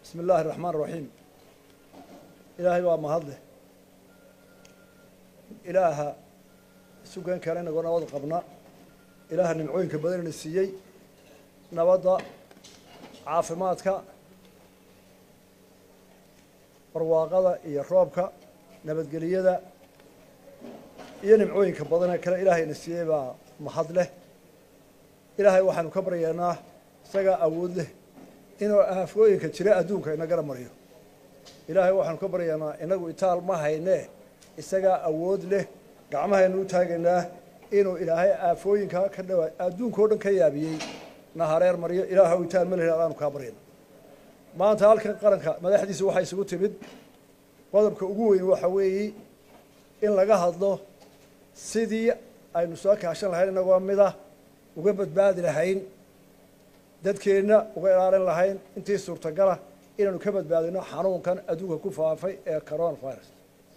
بسم الله الرحمن الرحيم إلهي وما هذله إله سكان كلنا قلنا وضع قبنا إله النمعين كبدنا السيء نوضع عافماتك برواقة يروبك نبت قليدة ينمعين كبدنا كلا إلهي السيء بمحضله إلهي وحن كبريناه سجى أود له إنه أفوي كتير أدونك إنه جرى مريو إلهي وحن كبرينا إنه يتعال ما هينه سجى أود له قامها إنه تاجنا إنه إلهي أفوي كده أدون كودن كيابي نهارير مريو إلهي يتعال من الهلال كبرين ما أنت هالك قرنك ما حديث واحد يسوي تبد وضبك أقوي وحوي إن لقاه الله سيدي أي نساك عشان هاي النوام مذا وقبض بعد الحين dadkeena uga ilaalin lahayn intii suurtagal ah inaanu ka badbaadino xanuunkan adduunka ku faafay ee coronavirus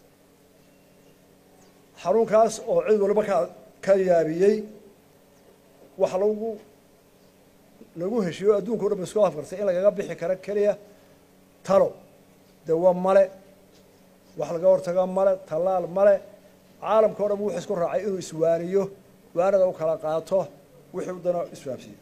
xanuunkaas oo cid walba ka yaabiyey waxa lagu heshiyo adduunka oo dhan isku afkartay in lagaga bixi karo kaliya talo dawo male wax laga hortago male talaal male caalamka oo dhan wuxuu isku raacay inuu iswaariyo waarada u kala qaato wixii uu dano isfaafsiyo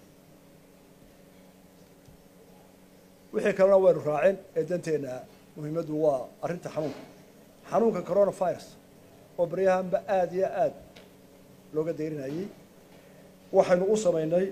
wixii kalena waynu raacin ee danteena muhiimaddu waa arrinta xanuunka coronavirus oo baryahanba aad iyo aad looga dayrinayay waxaynu u samaynay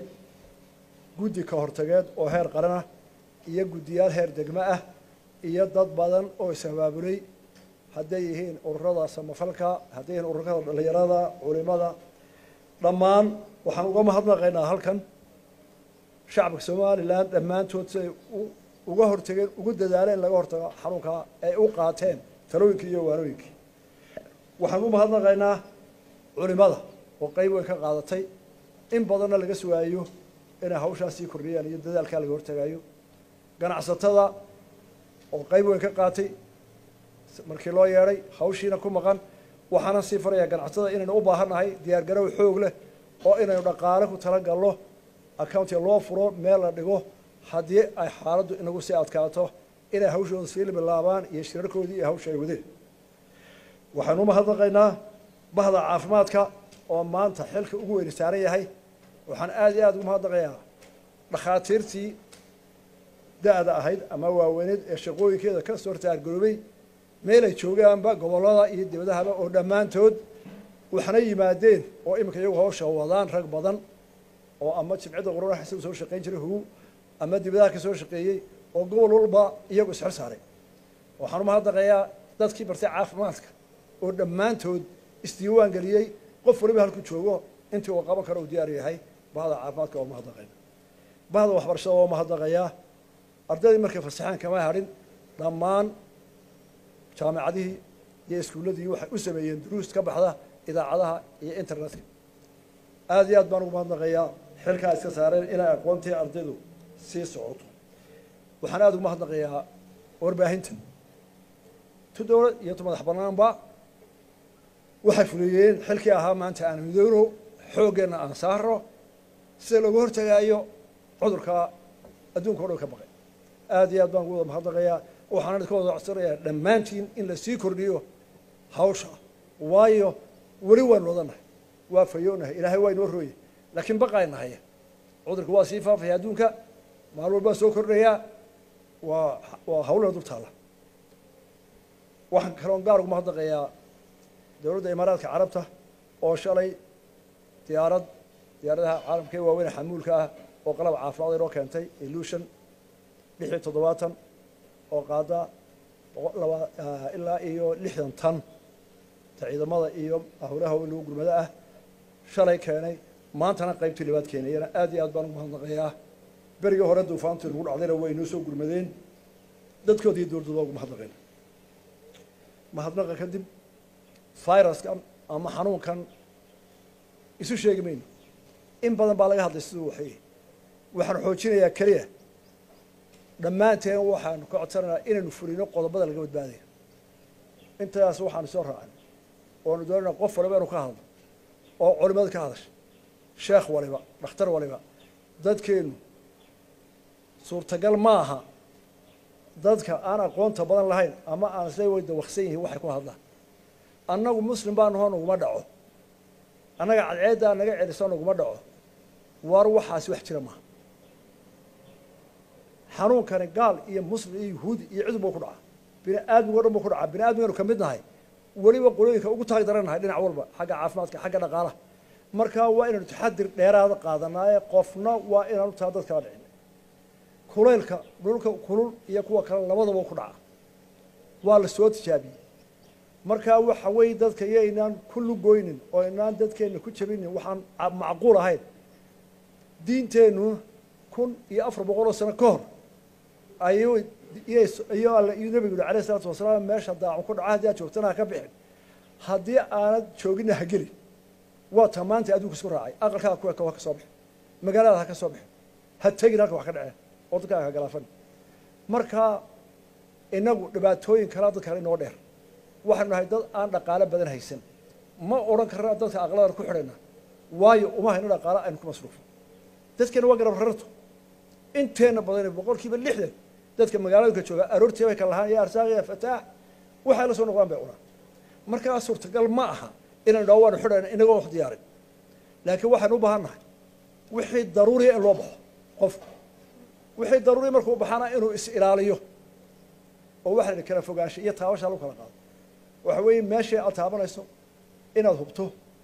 guddi ka hortageed oo heer qaran ah iyo guddiyaal heer degmo ah iyo dad badan oo is-abaabulay hadday yihiin ururada samafalka hadday yihiin ururada dhalinyarada culimada dhammaan waxaan uga mahadnaqaynaa halkan shacabka somaliland dhammaantood siday uga hortageen ugu dadaaleen laga hortago xanuunka ay u qaateen talooyinkii iyo waanooyinkii waxaan u mahadnaqaynaa culimada oo qayb weyn ka qaadatay in badanna laga sugaayo inay hawshaasii kordhiyaan iyo dadaalkaa laga hortagayo ganacsatada oo qayb weyn ka qaatay markii loo yeedhay hawshiina ku maqan waxaana sii farayaa ganacsatada inaynu u baahannahay diyaargarow xoog leh oo inaynu dhaqaale ku talagalno accountiga loo furo meel la dhigo haddii ay xaaladdu inagu sii adkaato inay hawshooda sii bilaabaan iyo shirarkoodii iyo hawsha ay wadeen waxaanu u mahadnaqaynaa bahda caafimaadka oo maanta xilka ugu weyni saaran yahay waxaan aad iyo aad ugu mahadnaqayaa dhakhaatiirtii da-da ahayd ama waaweyneed ee shaqooyinkeeda ka soo hortaargaroobay meel ay joogaanba gobollada iyo dibadahaba oo dhammaantood waxna yimaadeen oo iminka iyagu hawsha wadaan rag badan oo ama jimcida qururaha isagu soo shaqayn jiray hugu ama dibadaha ka soo shaqeeyey oo gobol walba iyagu isxil saaray waxaan u mahadnaqayaa dadkii bartay caafimaadka oo dhammaantood isdiiwaan geliyey qof waliba halku joogo intii uu qaban karo uu diyaar yahay bahda caafimaadka oo mahadnaqayna bahda waxbarashada oo mahadnaqayaa ardaydii markay fasaxaan kama hadhin dhammaan jaamacadihii iyo iskuulladii waxay u sameeyeen duruus ka baxda idaacadaha iyo internetka aad iyo aad baan ugu mahadnaqayaa xilkaa iska saareen inay aqoontii ardaydu sii socoto waxaan aad ugu mahadnaqayaa warbaahinta tu dowlad iyo tu madax bannaanba waxay fuliyeen xilkii ahaa maanta aan midowno xooggeenna aan saaro sida looga hortagaayo cudurka adduunka o dhan ka baqay aad iyo aad baan ugu wada mahadnaqayaa waxaan idinka wada codsanayaa dhammaantiin in la sii kordhiyo hawsha waayo weli waanu wadanahay waa fayoonahay ilaahay waa inoo rooye laakiin baqaynahay cudurka waa sii faafaya adduunka maalin walbaa soo kordhayaa waa hawlana dul taalla waxaan kaloon gaar ugu mahadnaqayaa dowladda imaaraadka carabta oo shalay diyaaradaha caalamka ee waaweyn xamuulka ah oo qalab caafimaad inoo keentay illusion 670 oo qaada ilaa iyo 60 tan ciidamada iyo howlaha lagu gurmada ah shalay keenay maantana qaybtii labaad keenayana aad iyo aad baan ugu mahadnaqayaa berigii hore duufaantii lagu dhacdayna way inoo soo gurmadeen dadkoodii iyo dowladooda ugu mahadnaqayna mahadnaqa kadib viruskan ama xanuunkan isu sheegi mayno in badan baa laga hadlay siduu waxaan xoojinayaa keliya dhammaanteen waxaanu ka codsanaynaa inaynu fulino qodobada laga badbaadaya intaas waxaanu soo raacay oonu doonayna qof waliba inuu ka hadlo oo culimada ka hadasha sheekh waliba dhakhtar waliba dadkeenu suurtagal ma aha dadka aan aqoonta badan lahayn ama aan isla weyda waqsan yihiin waxay ku hadlaan annagu muslim baan nahoo naguma dhaco annaga cadceeddaa naga celiso naguma dhaco war waxaasi wax jira maaha xanuunkani gaal iyo muslim iyo yuhuudi iyo cid buu ku dhacaa bini aadmigo dhan buu ku dhacaa bini aadmiganu ka mid nahay weliba qolooyinka ugu taag daran nahay dhinac walba xagga caafimaadka xagga dhaqaalaha markaa waa inaynu taxadir dheeraada qaadanaaye qofna waa inaanu taa dad kala dhicin kulaylka dhulka kulul iyo kuwa kale labadaba ku dhaca waa la soo tijaabiyey markaa waxa weeye dadka iyo inaan ku lugoynin oo inaan dadkeenna ku jabinin waxaan macquul ahayn diinteennu 1400 sano ka hor ayuu nabigu alayhi salaatu wasalaam meesha daaco ku dhaca haddii aad joogtana ha ka bixin haddii aanad joogina ha gelin waa taa maanta adduunka isku raacay aqalkaaga kuwa ka soo bixin magaalada ha ka soo bixin ha tegin halka wax ka dhaceen oo dadkaaga ha galaafan markaa inagu dhibaatooyin kalaa dadkaan inoo dheer waxaanu nahay dad aan dhaqaale badan haysan ma odhan karna dadka aqladan ku xidhayna waayo uma hayno dhaqaale aynu ku masruufo dadkeena waa garab rarto inteena badan 60% dadka magaalooyinka jooga aroortii way ka lahaan ya arsaaq ya fataax waxay la soo noqdaan bay cunaan markaa suurtagal ma aha inaan dhaawaan xidhayna inagoo wax diyaarin laakiin waxaan u baahannahay wixii daruuri ah loo baxo qofku wixii daruuri markuu baxana inuu is ilaaliyo oo waxa la kala fogaansho iyo taabasha lagu kala qaado waxa weeye meesha aad taabanayso inaad hubto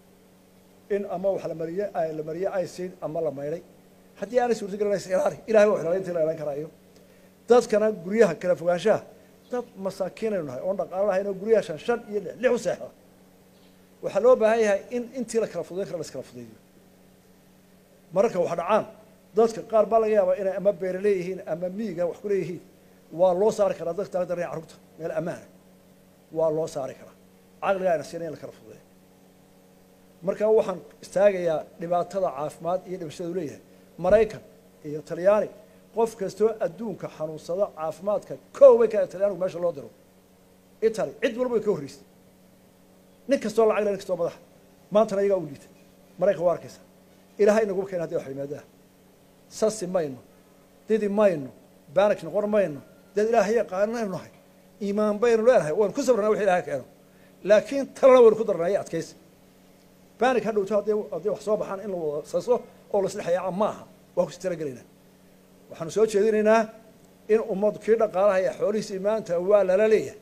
in ama wax la mariyo ay siin ama la mayray haddii aanay suurtagelinaysa ilaali ilaahay waa ilaalinta la ilaalin karaayo dadkana guryaha kala fogaanshaha dad masaakiin aynu nahay oon dhaqaale lahayn oo guryaha 5 iyo 6 u seexda waxaa loo baahan yahay in intii la kala fudeyn karo la iskala fudeeyo mararka wax dhacaan dadka qaar baa laga yaabaa inay ama beeraley yihiin ama miyiga wax ku leeyihiin waa loo saari karaa dadka taagdaraya carruurta meel ammaan waa loo saari karaa caqliga ayna siinay in la kala fudeeyo markaa waxaan istaagayaa dhibaatada caafimaad iyo dhibashada uu leeyahay maraykan iyo talyaani qof kastoo adduunka xanuunsada caafimaadka koobay ka talyaanigu meesha loo diro italy cid walba way ka horreysay nin kastoo lacag leh nin kastoo madaxa maantana iyagaa u liitay maraykan waa arkaysa ilaahay inagu keena haddii wax yimaadaan sasi mayno didi mayno baanak noqon mayno dad ilaahay yaqaanaynu nahay iimaan baynu leenahay waynu ku sabrnaa wixii ilaahay keeno laakiin talana waynu ku darnaa iyo adkaysi baanik ha dhowto haddii wax soo baxaan in la wada saso oo la isdhexyaaca maaha waa ku sitaragelinaa waxaanu soo jeedinaynaa in ummadu kii dhaqaalaha iyo xoolihiisii maanta waa lala leeyahay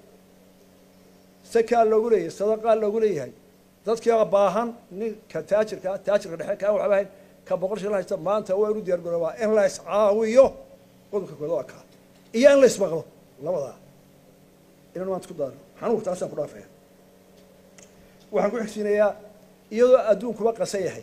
sakaa loogu leeyahay sadaqaa loogu leeyahay dadkii baahan ninka taajirka dhexe kaa waxba hayn ka 100 shilin haysta maanta waa inuu diyaar garoobaa in la iscaawiyo qodobka kooda waa kaa iyo in la ismaqlo labadaa inaan maanta ku daaro xanuunka taasaan ku dhaafaya waxaan ku xigsiinayaa iyadoo adduunkuba qasan yahay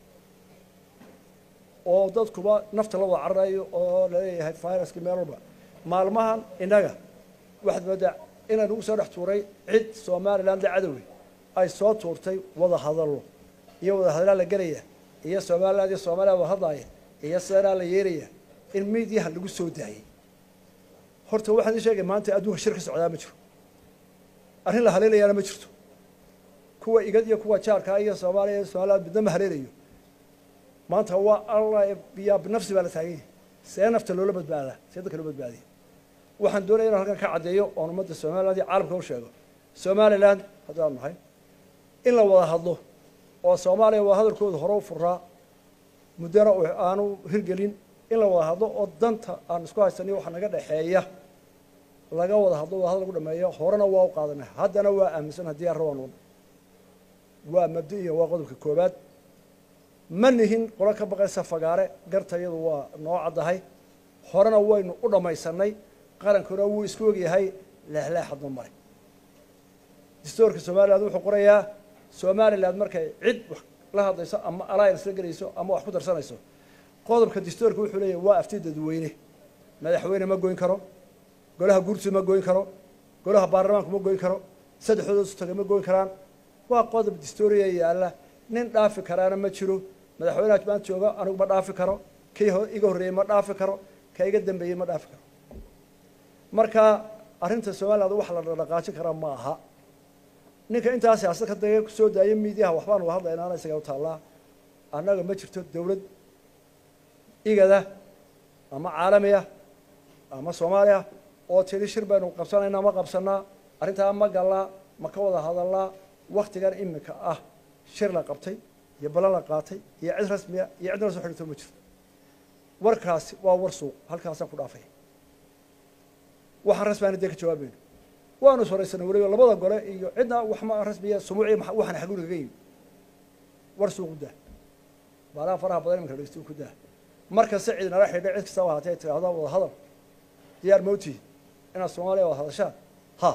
oo dadkuba nafta la wada cararayo oo laleeyahay viruskii meel walba maalmahan innaga waxaad moodaa inaan ugu soo dhex tuuray cid somaliland la cadowey ay soo tuurtay wada hadallo iyo wada hadallaa la gelaya iyo somaliland iyo soomaaliya wada hadlaaya iyo sidanaa la yeelaya in miidiyaha lagu soo daayey horta waxaan ii sheegay maanta adduunka shir ka socdaa ma jiro arrin la haleelayaana ma jirto kuwa igad iyo kuwa jaarkaa iyo soomaaliya iyo somaliland midna ma haleelayo maanta waa allah biyaa binafsi baa la taagan yahay see nafta loola badbaadaa see dadka loo badbaadiya waxaan doonaya inaan halkan ka caddeeyo oon ummadda somaliland iyo caalamka u sheego somaliland haddaan nahay in la wada hadlo oo soomaaliya wada hadalkooda hore u furaa muddana aanu hirgelin in la wada hadlo oo danta aan isku haysaniyo waxa naga dhexeeya laga wada hadlo wada hadal lagu dhameeyo horena waa u qaadanay haddana waa aaminsan haddii aan rabaan waa mabdi'iya waa qodobka koobaad ma nihin qolo ka baqaysa fagaare gartayadu waa noo caddahay horena waynu u dhammaysanay qarankuna wuu isku ogyahay leexleexadma mare dastuurka somaliland wuxuu qorayaa somaliland markay cid wax la hadlayso ama alliance la gelayso ama wax ku darsanayso qodobka dastuurka wuxuu leeyahay waa afti dadweyne madaxweyne ma goyn karo golaha guurtiisa ma goyn karo golaha baarlamaanku ma goyn karo saddexdooda isu taga ma goyn karaan waa qodob dastuuriya yaalla nin dhaafi karaana ma jiro madaxweynaha maanta jooga anigu ma dhaafi karo kii iga horreeyey ma dhaafi karo ka iga dambeeyey ma dhaafi karo marka arrinta somaliland wax la dhaqaajin karaa ma aha ninka intaa siyaasad ka dagay ku soo daayay miidiyaha waxbaan uga hadlaynaa isaga u taallaa annaga ma jirto dawlad igada ama caalamiya ama soomaaliya oo tiri shir baynu qabsanaynaa ma qabsanaa arrintaa ma galnaa ma ka wada hadalnaa waktigan imika ah shir la qabtay iyo balan la qaatay iyo cid rasmiya iyo cidna soo xidhito ma jirto warkaasi waa war suuq halkaasaan ku dhaafay waxaan rasmiyan dee ka jawaabayno waanu soraysanay weliba labada gole iyo cidna wax ma rasmiya sumuuci waxaan xaguuriga ga yimi war suuq daa baalaha faraha badan iminka dhegeysto ku daa marka si cid nala xidhay cid kasta wahatay tiraahdo wada hadal diyaar mawti inaad Soomaaliya wada hadashaan ha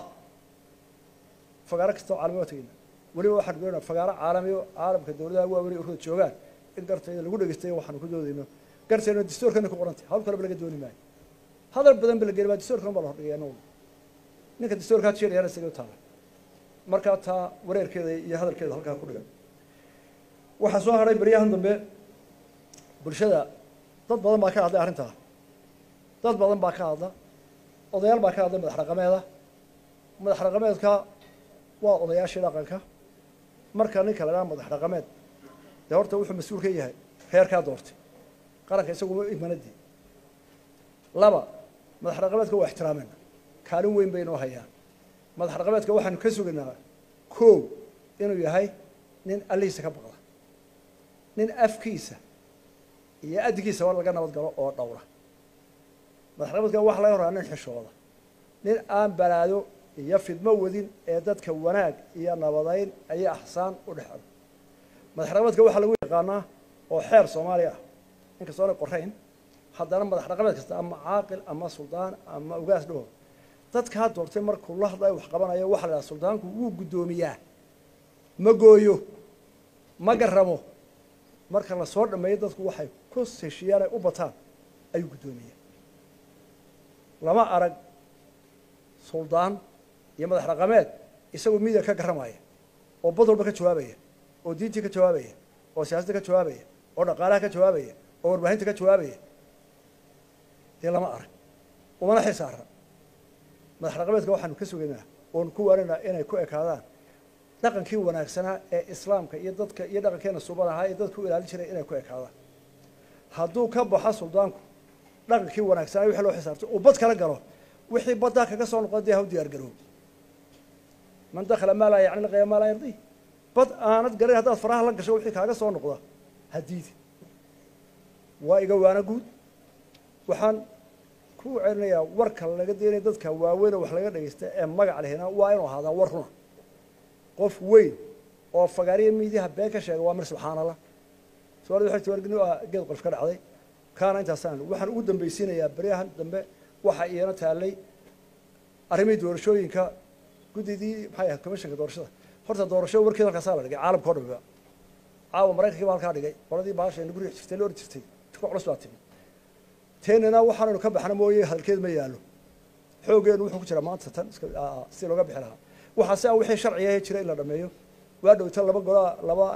fagaara kasta caalami waa tagayna weliba waxaan goynaa fagaara caalamka dawladaha waa weli ururada joogaan in gartayda lagu dhageystay waxaan ku doodayno gartayna dastuurkana ku qorantay hal kale laga dooni maayo hadal badan bal geeyay dastuurkan baa la horgeeyay ninka dastuurka jeeriyana isaga taala marka taa wareerkeeda iyo hadalkeeda halka ku dhigan waxa soo haray bariyahan dambe bulshada dad badan baa ka hadlay arrinta dad badan baa ka hadla odayaal baa ka hadlay madax raqameedka waa odayaashii dhaqanka marka ninka la yiraahdo madax raqameed dee horta wuxuu mas'uul ka yahay reerka doortay qaranka isagu imanadii laba madax raqameedka waa ixtiraamana kaalin weyn bay inoo hayaan madax raqameedka waxaanu ka sugaynaa koow inuu yahay nin aliisa ka baqda nin afkiisa iyo adigiisa war laga nabad galo oo dhowra madax raqameedka wax laga horaa nin xishooda nin aan balaado iyo fidmo wadin ee dadka wanaag iyo nabadayn ay ahsaan u dhaxal madax raqameedka waxa lagu yaqaanaa oo xeer Soomaaliya in ka soo qorayn haddana madax raqameed kasta ama caaqil ama suldaan ama ugaas dhaw dadka doortay markuu la hadlay wax qabanayo waxa la suldaanku uu gudoomiyaa ma gooyo ma garamo marka la soo dhameeyo dadku waxay ku seshiyaal u bataan ayuu gudoomiyaa lama arag suldaan iyo madax raqameed isagu miidiya ka garamaya oo badalba ka jawaabaya oo diintii ka jawaabaya oo siyaasadda ka jawaabaya oo dhaqaalaha ka jawaabaya oo warbaahinta ka jawaabaya dee lama arag umana xisaara madax raqameedka waxaanu ka sugaynaa oon ku wareynaa inay ku ekaadaan dhaqankii wanaagsanaa ee islaamka iyo dadka iyo dhaqankeena suuban ahaa ee dadku ilaalin jiray inay ku ekaadaan hadduu ka baxo suldaanku dhaqankii wanaagsanaa wixii loo xisaabtay uu bad kala galo wixii badda kaga soo noqday ha u diyaar garow man dakhala ma la yacni laga ma la yardi bad aanad garin haddaad faraha la gasho wixii kaaga soo noqda hadiid waa iga waana guud waxaan ku celinayaa warka laga deeray dadka waaweyn wax laga dhageysta ee magac lehna waa inuu ahaada war run qof weyn oo fagaariye miidiyaha been ka sheegay waa mar subxaanallah su'aal waxay tawargino geed qof ka dhacday kaana intaasaan waxaan ugu dambaysiinayaa bariyahan dambe waxa iyana taalay arrimay doorashooyinka gudidii maxay ahayd commissionka doorashada horta doorasho warkeeda halkaas la dhigay caalamka oo dhan caawa maraykanka halka dhigay qoladii baasha in guriga jirtay loo jirtay ku culus baa timi teenana waxaanu ka baxna mooyee halkeed ma yaalo xoogeenu wuxuu ku jira maanta tan si looga bixi lahaa waxa si wixii sharciga ah jira in la dhameeyo waa dhowta laba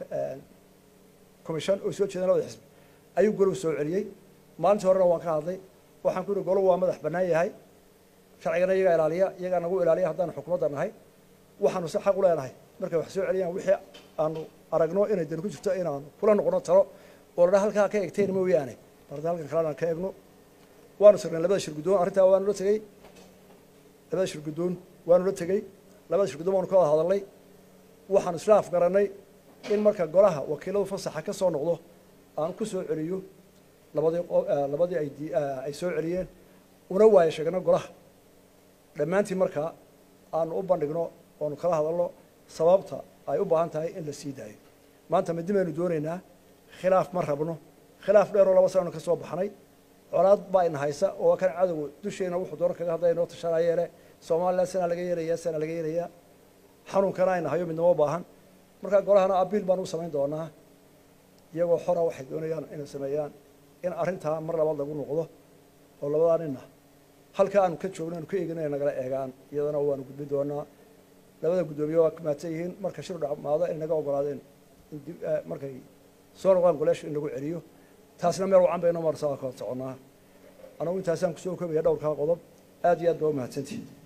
commission oo soo jeedana wada xisbi ayuu golu soo celiyay maalintii horena waan ka hadlay waxaan ku yiri golo waa madax banaan yahay sharcigana iyaga ilaaliya iyaga nagu ilaaliya haddaan xukuumadda nahay waxaanu si xaq u leenahay markay wax soo celiyaan wixii aanu aragno inay dan ku jirto inaanu kula noqono talo oo la halkaa ka eegteen mooyaane barda halkan kalena ka eegno waanu sirnay labada shir gudoon arrinta waanu la tagay labada shir gudoon waanu la tagay labada shir gudoon waanu ka wada hadalnay waxaan islaaf garanay in marka golaha wakiiladu fasaxa ka soo noqdo aan ku soo celiyo labadii ay soo celiyeen una waaya sheegno golaha dhammaantii marka aan u bandhigno oonu kala hadalno sababta ay u baahan tahay in la sii daayo maanta madimaynu doonaynaa khilaaf ma rabno khilaaf dheer oo laba sano ka soo baxnay colaad baa in haysa oo kan cadow dusheena wuxuu door kaga hadlay inoo tashanayeen Soomaaliland sana laga yeelaya xanuunkana ayna hayo midnimo baahan marka golahana abiil baan u sameyn doonaa iyagoo xora waxay doonayaan inay sameeyaan in arrinta mar labaad lagu noqdo oo labadaanina halka aanu ka joogno ku eeganay nagala eegaan iyadana waanu gudbin doonaa labada gudoomiye waa kamaatay yihiin marka shir dhacmaada in naga ogolaadeen markay soo noqon goleesh in lagu celiyo taasna meel wacan bayno marsaa ka soconaa anagu intaasaan ku soo koobaya dhowrka qodob aad iyo aad baa u mahadsantihiin